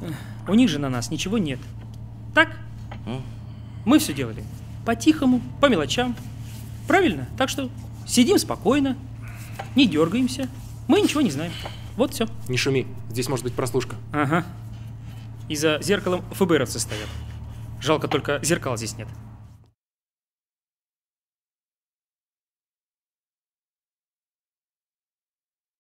У них же на нас ничего нет. Так? Мы все делали по-тихому, по мелочам. Правильно? Так что сидим спокойно, не дергаемся. Мы ничего не знаем. Вот все. Не шуми, здесь может быть прослушка. Ага. И за зеркалом ФБРовцы стоят. Жалко, только зеркал здесь нет.